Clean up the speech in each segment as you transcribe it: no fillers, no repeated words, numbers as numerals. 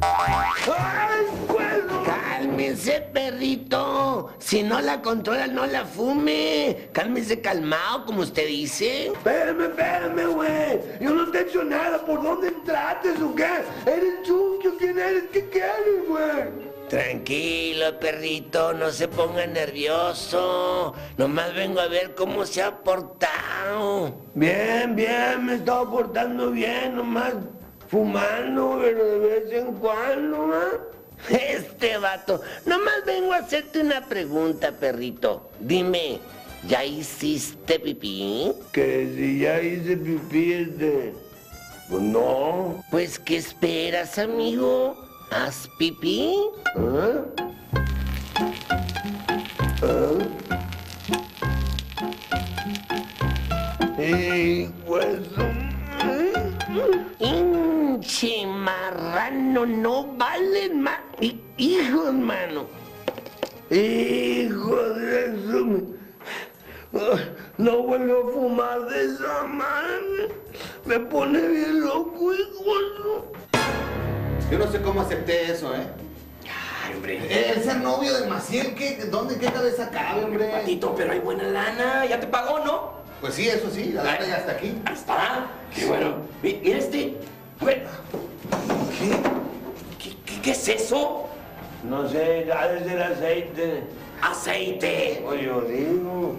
¡Ay, bueno! Cálmese, perrito. Si no la controla, no la fume. Cálmese calmado, como usted dice. Espérame, güey. Yo no te he hecho nada. ¿Por dónde entraste o qué? ¿Eres Chucho? ¿Quién eres? ¿Qué quieres, güey? Tranquilo, perrito, no se ponga nervioso. Nomás vengo a ver cómo se ha portado. Bien, me he estado portando bien, nomás fumando, pero de vez en cuando, ¿ah? Este vato, nomás vengo a hacerte una pregunta, perrito. Dime, ¿ya hiciste pipí? Que si ya hice pipí, pues no. Pues, ¿qué esperas, amigo? ¿Haz pipí? ¿Ah? Pues... Hinche marrano, no valen más. Hijo, hermano. Hijo de eso. No vuelvo a fumar de esa madre. Me pone bien loco, hijo. Yo no sé cómo acepté eso, ¿eh? Ay, hombre. El ser novio de Maciel, ¿dónde qué cabeza cabe, hombre? Patito, pero hay buena lana. Ya te pagó, ¿no? Pues sí, eso sí, la lana ya está aquí. Ahí está. Qué bueno. Mira este. A ver. ¿Qué es eso? No sé, ha de ser aceite. ¡Aceite! Oye, yo digo.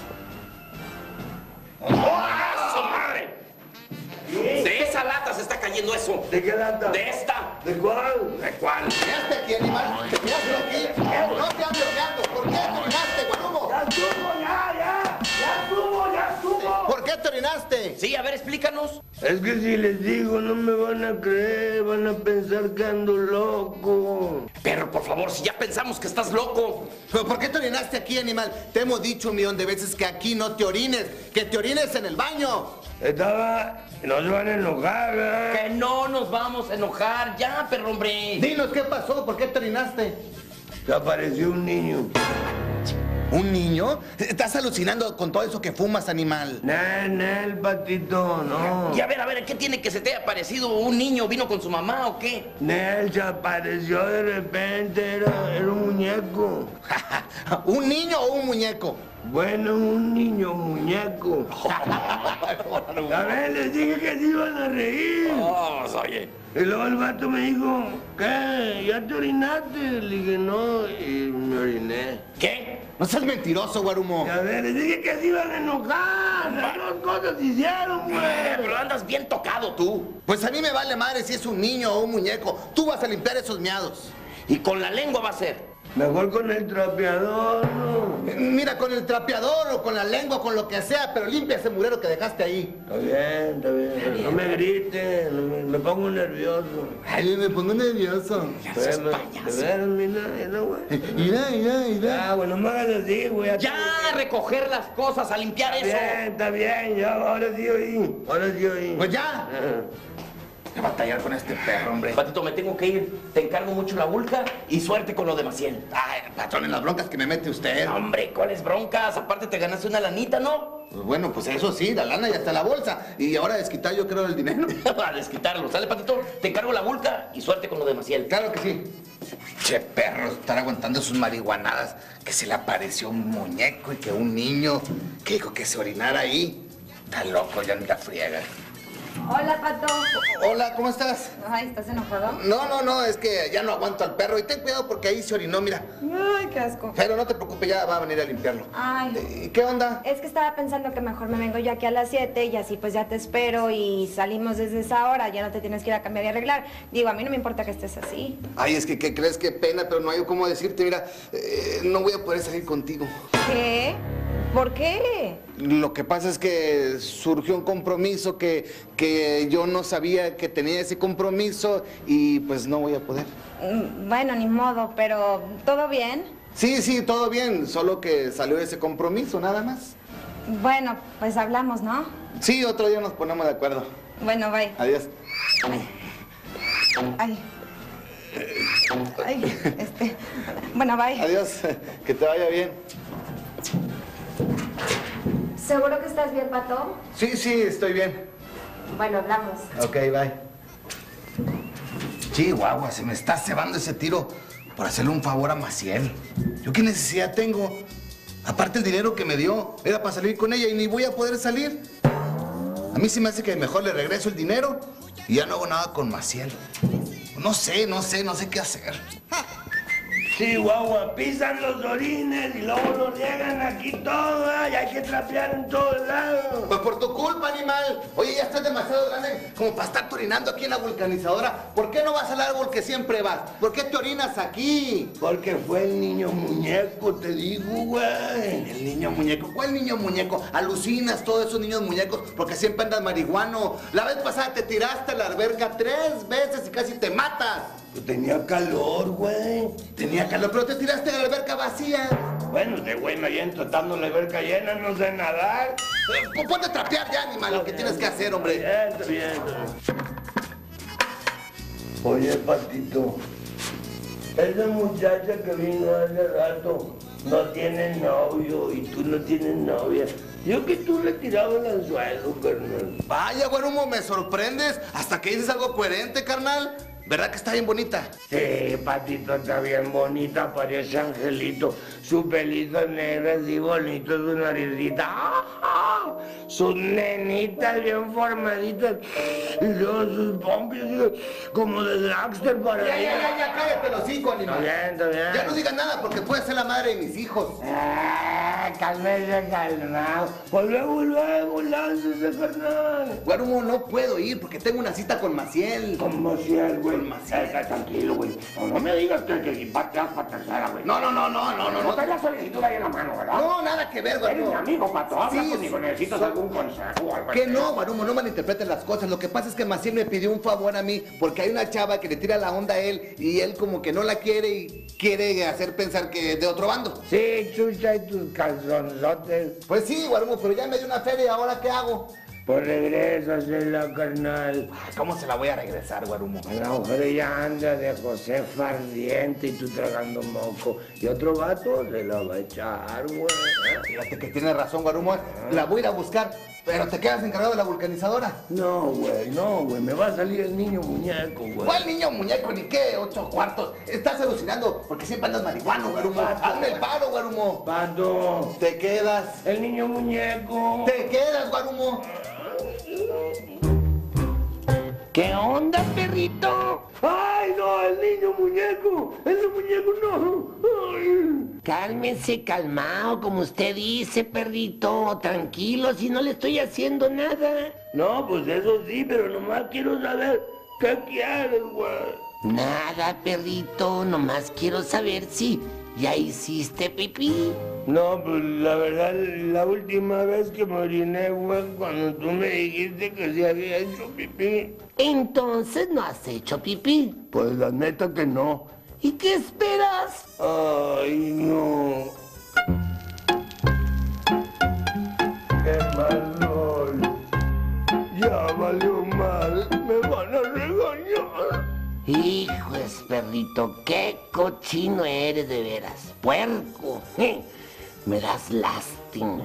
¡Oh, su madre! De esa lata se está cayendo eso. ¿De qué lata? De esta. ¿De cuál? ¿De cuál? ¿Terminaste aquí, animal? ¿Terminaste aquí? No te ando mirando. ¿Por qué te orinaste, Guarumo? ¡Ya estuvo, ya estuvo! ¿Por qué te orinaste? Sí, a ver, explícanos. Es que si les digo no me van a creer, van a pensar que ando loco. Pero, por favor, si ya pensamos que estás loco. ¿Pero por qué te orinaste aquí, animal? Te hemos dicho un millón de veces que aquí no te orines, que te orines en el baño. No se van a enojar, ¿verdad? Que no nos vamos a enojar. Ya, perro, hombre. Dinos qué pasó, ¿por qué te orinaste? Se apareció un niño. ¿Un niño? Estás alucinando con todo eso que fumas, animal. El patito, no. Y a ver, ¿qué tiene que se te haya parecido? ¿Un niño vino con su mamá o qué? Nel se apareció de repente, era un muñeco. ¿Un niño o un muñeco? Bueno, un niño muñeco. A ver, les dije que se iban a reír. Oh, oye. Y luego el vato me dijo, ¿qué? ¿Ya te orinaste? Le dije, no, y me oriné. ¿Qué? No seas mentiroso, Guarumo. Y a ver, les dije que se iban a enojar. Las dos cosas se hicieron, güey. Pero andas bien tocado tú. Pues a mí me vale madre si es un niño o un muñeco. Tú vas a limpiar esos miados. Y con la lengua va a ser. Mejor con el trapeador, ¿no? Mira, con el trapeador o con la lengua, con lo que sea, pero limpia ese murero que dejaste ahí. Está bien. No me griten, me pongo nervioso. Ay, me pongo nervioso. Ya seas payaso. De veras, mira, güey. Mira. Ah, bueno, no me hagas así, güey. Ya, a recoger las cosas, a limpiar eso. Está bien, ya, ahora sí oí. Pues ya. Voy a batallar con este perro, hombre. Patito, me tengo que ir. Te encargo mucho la vulca y suerte con lo de Maciel. Ay, patrón, en las broncas que me mete usted. No, hombre, ¿cuáles broncas? Aparte te ganaste una lanita, ¿no? Pues bueno, pues eso sí, la lana ya está en la bolsa. Y ahora desquitar yo creo el dinero. A desquitarlo. Sale, Patito, te encargo la vulca y suerte con lo de Maciel. Claro que sí. Che, perro, estar aguantando sus marihuanadas. Que se le apareció un muñeco y que un niño que dijo que se orinara ahí. Está loco, ya ni la friega. Hola, Pato. Hola, ¿cómo estás? Ay, ¿estás enojado? No, es que ya no aguanto al perro. Y ten cuidado porque ahí se orinó, mira. Ay, qué asco. Pero no te preocupes, ya va a venir a limpiarlo. Ay. ¿Qué onda? Es que estaba pensando que mejor me vengo yo aquí a las 7 y así pues ya te espero y salimos desde esa hora, ya no te tienes que ir a cambiar y arreglar. Digo, a mí no me importa que estés así. Ay, es que, ¿qué crees? Qué pena, pero no hay cómo decirte. Mira, no voy a poder salir contigo. ¿Qué? ¿Por qué? Lo que pasa es que surgió un compromiso que yo no sabía que tenía ese compromiso y pues no voy a poder. Bueno, ni modo, pero ¿todo bien? Sí, todo bien, solo que salió ese compromiso, nada más. Bueno, pues hablamos, ¿no? Sí, otro día nos ponemos de acuerdo. Bueno, bye. Adiós. Ay. Bueno, bye. Adiós, que te vaya bien. ¿Seguro que estás bien, Pato? Sí, estoy bien. Bueno, hablamos. Ok, bye. Chihuahua, se me está cebando ese tiro por hacerle un favor a Maciel. ¿Yo qué necesidad tengo? Aparte el dinero que me dio era para salir con ella y ni voy a poder salir. A mí sí me hace que mejor le regreso el dinero y ya no hago nada con Maciel. No sé qué hacer. Chihuahua, pisan los orines y luego los riegan aquí todo, y hay que trapear en todos lados. Pues por tu culpa, animal. Oye, ya estás demasiado grande como para estar orinando aquí en la vulcanizadora. ¿Por qué no vas al árbol que siempre vas? ¿Por qué te orinas aquí? Porque fue el niño muñeco, te digo, güey. El niño muñeco. ¿Cuál niño muñeco? Alucinas todos esos niños muñecos porque siempre andas marihuano. La vez pasada te tiraste a la alberca 3 veces y casi te matas. Pues tenía calor, güey. Tenía calor, pero te tiraste a la alberca vacía. Bueno, de güey me lleno tratando la alberca llena, no sé nadar. Pues ponte a trapear ya, animal, lo que tienes que hacer, hombre. Está bien. Oye, Patito, esa muchacha que vino hace rato no tiene novio y tú no tienes novia. Yo que tú le tirabas el anzuelo, carnal. Vaya, Guarumo, me sorprendes. Hasta que dices algo coherente, carnal. ¿Verdad que está bien bonita? Sí, Patito, está bien bonita, parece angelito. Su pelito negro así bonito, su naricita. ¡Ah! Sus nenitas bien formaditas. Y luego sus pompis como de dragster para Ya, cállate los hijos, animal. Está bien. Ya no digas nada porque puede ser la madre de mis hijos. Cálmese, calmado. Pues luego, láncese, carnal. Guarumo, no puedo ir porque tengo una cita con Maciel. Con Maciel, güey. Con Maciel. Tranquilo, güey. No me digas que pateas para tercera, güey. No. No traes la solicitud ahí en la mano, ¿verdad? No, nada que ver, Eres mi Guarumo. amigo, Pato. Habla Sí, conmigo. ¿Necesitas algún consejo o algo así? Que no, Guarumo, no malinterpreten las cosas. Lo que pasa es que Maciel me pidió un favor a mí porque hay una chava que le tira la onda a él y él como que no la quiere y quiere hacer pensar que es de otro bando. Sí, chucha, y tus calzonzotes. Pues sí, Guarumo, pero ya me dio una feria, ¿ahora qué hago? Pues regrésasela, carnal. ¿Cómo se la voy a regresar, Guarumo? La mujer ya anda de José Fardiente y tú tragando moco. Y otro vato se la va a echar, güey. Fíjate que tienes razón, Guarumo. La voy a ir a buscar, pero te quedas encargado de la vulcanizadora. No, güey. Me va a salir el niño muñeco, güey. ¿Cuál niño muñeco ni qué? 8 cuartos. Estás alucinando porque siempre andas marihuano, Guarumo. Hazme el paro, Guarumo. Pato. Te quedas. El niño muñeco. Te quedas, Guarumo. ¿Qué onda, perrito? ¡Ay, no! ¡El niño muñeco! ¡El niño muñeco no! ¡Ay! Cálmese, calmado, como usted dice, perrito. Tranquilo, si no le estoy haciendo nada. No, pues eso sí, pero nomás quiero saber qué quieres, güey. Nada, perrito, nomás quiero saber si ya hiciste pipí. No, pues la verdad, la última vez que me oriné, güey, cuando tú me dijiste que se había hecho pipí. Entonces no has hecho pipí. Pues la neta que no. ¿Y qué esperas? Ay, no. Qué mal soy. Ya valió mal. Me van a regañar. Hijos, perrito, qué cochino eres de veras. Puerco. Me das lástima.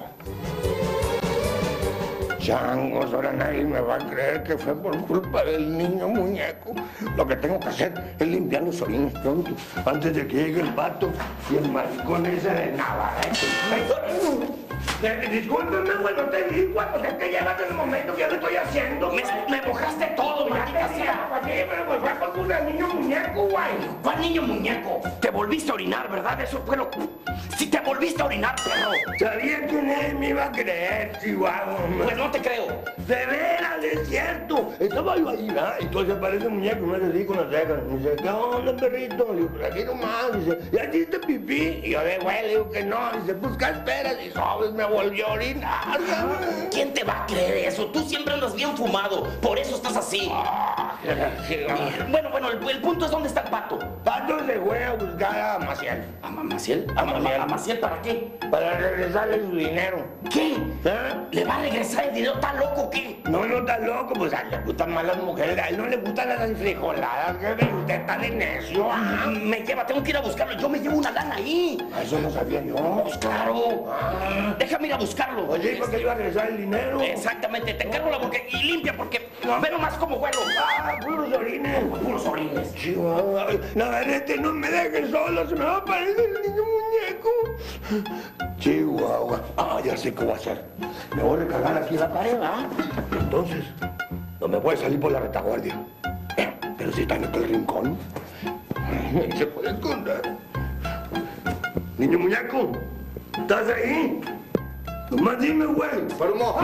Changos, ahora nadie me va a creer que fue por culpa del niño muñeco. Lo que tengo que hacer es limpiar los orines pronto, antes de que llegue el pato y el maricón ese de Navarrete. Discúlpeme, güey, no te di, güey, pues es que llegas en el momento que yo lo estoy haciendo. Me mojaste todo, maldita sea. Pero pues fue por culpa del niño muñeco, güey. ¿Cuál niño muñeco? Te volviste a orinar, ¿verdad? Eso fue lo... Si te volviste a orinar, perro. Sabía que nadie me iba a creer, Chihuahua. Pues no te creo. De veras, es cierto. Estaba yo ahí, ¿verdad? Entonces aparece el muñeco y me hace así con las cejas. Me dice, ¿qué onda, perrito? Le digo, pues aquí nomás. Dice, ¿ya hiciste pipí? Y yo de güey, le digo que no. Dice, pues, ¿qué esperas? Y sobres me volvió a orinar. ¿Quién te va a creer eso? Tú siempre andas bien fumado. Por eso estás así. Bueno, el punto es dónde está el pato. Pato se fue a buscar a Maciel. ¿A Maciel? A Maciel. ¿A Maciel para qué? Para regresarle su dinero. ¿Qué? ¿Eh? ¿Le va a regresar el dinero? ¿Está loco o qué? No está loco, pues a él le gustan más las mujeres, a él no le gustan las enfrijoladas, jefe, usted está de necio. Me lleva, tengo que ir a buscarlo. Yo me llevo una lana ahí. Eso no sabía yo. Pues claro. Déjame ir a buscarlo. Oye, ¿por qué iba a regresar el dinero? Exactamente, te encargo la boca y limpia porque ve nomás como vuelo. puros orines. Puros orines. Chihuahua. Navarrete, no me dejes solo, se me va a aparecer el niño muñeco. Chihuahua. Ah, ya sé qué voy a hacer. Me voy a recargar aquí en la pared, ¿ah? Entonces, no me voy a salir por la retaguardia. Pero si está en aquel rincón, ahí se puede esconder. Niño muñeco, ¿estás ahí? Nomás dime, güey. Parumo.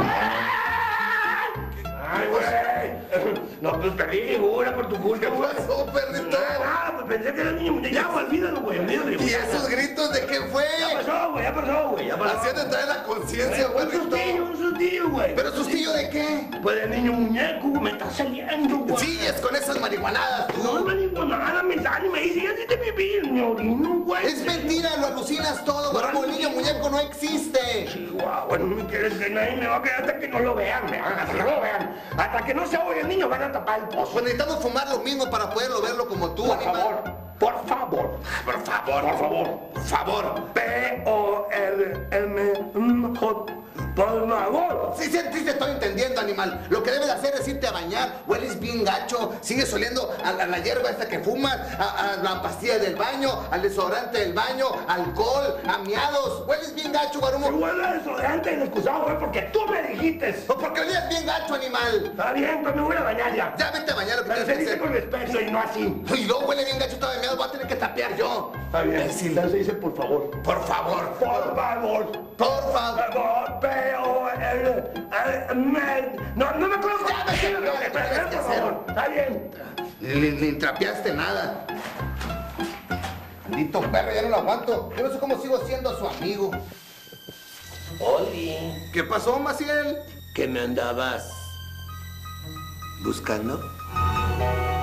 Ay, güey. No, pues perdí figura por tu culpa, güey. ¿Qué pasó, perrito? Nada, pues pensé que era niño muñeco. Ya, güey, olvídalo, güey, olvídalo. ¿Y esos gritos de qué fue? Ya pasó, güey, ya pasó, güey, ya pasó. Haciendo entrar en la conciencia, Un perrito. sustillo, güey. ¿Pero sustillo de qué? Pues el niño muñeco, me está saliendo, güey. Sigues con esas marihuanadas, No tú. me digo nada, me sale y me dice, ya sí te pipí, mi orino, güey. Es mentira, lo alucinas todo, Parumo. El niño muñeco no existe. Chihuahua, no me quieres que nadie me va a quedar hasta que no lo vean, hasta que no lo vean. Hasta que no se oye el niño van a tapar el pozo. Pues necesitamos fumar lo mismo para poderlo verlo como tú, Por animal. favor, por favor, Por favor, por favor. por favor. P-O-R-M-J. Por favor. Sí, te estoy entendiendo, animal. Lo que debes hacer es irte a bañar. Hueles bien gacho. Sigues oliendo a la hierba esta que fumas, a la pastilla del baño, al desodorante del baño, alcohol, a miados. Hueles bien gacho, Me Guarumo. huele a desodorante inexcusado, güey, porque tú me dijiste. O porque olías bien gacho, animal. Está bien, pues me voy a bañar ya. Ya vete a bañar lo que Pero se tienes que dice hacer. con respeto y no así. Y luego huele bien gacho todavía miado. Voy a tener que tapear yo. Está bien. Imbécil. Ya se dice por favor. Por favor. Por favor. Por favor. P-O-R-M. No me acuerdo. Ya, vete, Por favor. Está bien. Ni trapeaste nada. Maldito perro, ya no lo aguanto. Yo no sé cómo sigo siendo su amigo. Oli, ¿Qué pasó, Maciel? ¿qué me andabas buscando?